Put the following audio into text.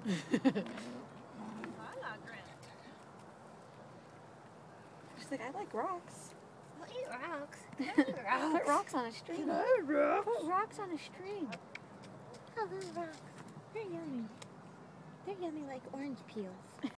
She's like, I like rocks. I'll eat rocks. I'll eat rocks. Put rocks on a string. Put rocks on a string. Oh, those rocks. They're yummy. They're yummy like orange peels.